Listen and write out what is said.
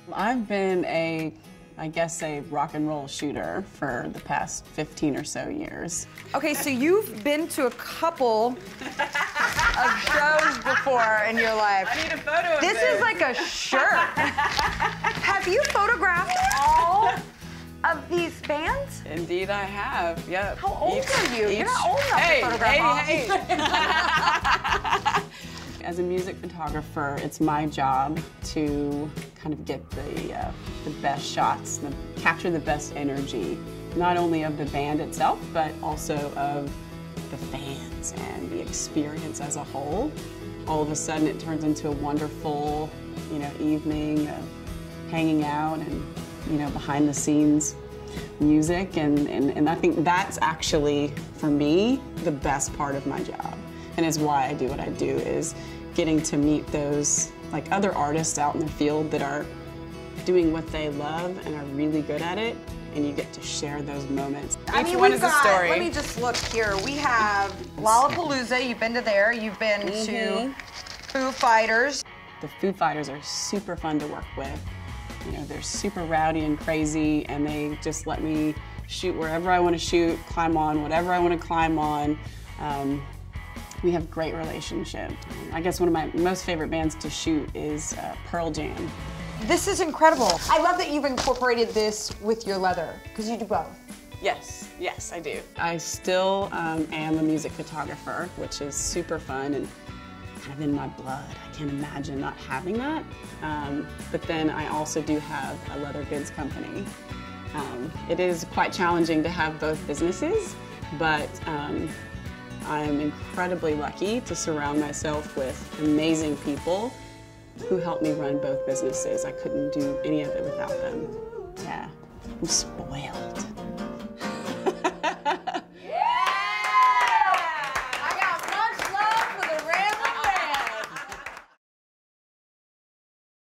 I've been I guess a rock and roll shooter for the past 15 or so years. Okay, so you've been to a couple of shows before in your life. I need a photo of this. This is like a shirt. Have you photographed all of these bands? Indeed I have, yep. How old are you? You're not old enough to photograph all. Hey. As a music photographer, it's my job to kind of get the best shots, capture the best energy, not only of the band itself, but also of the fans and the experience as a whole. All of a sudden, it turns into a wonderful, evening of hanging out and, behind the scenes music, and I think that's actually, for me, the best part of my job, and is why I do what I do, is getting to meet those other artists out in the field that are doing what they love and are really good at it, and you get to share those moments. Each one is a story. Let me just look here. We have Lollapalooza. You've been to there. You've been to Foo Fighters. The Foo Fighters are super fun to work with. They're super rowdy and crazy, and they just let me shoot wherever I want to shoot, climb on whatever I want to climb on. We have a great relationship. I guess one of my most favorite bands to shoot is Pearl Jam. This is incredible. I love that you've incorporated this with your leather, because you do both. Yes, I do. I still am a music photographer, which is super fun and kind of in my blood. I can't imagine not having that. But then I also do have a leather goods company. It is quite challenging to have both businesses, but I'm incredibly lucky to surround myself with amazing people who help me run both businesses. I couldn't do any of it without them. Yeah, I'm spoiled.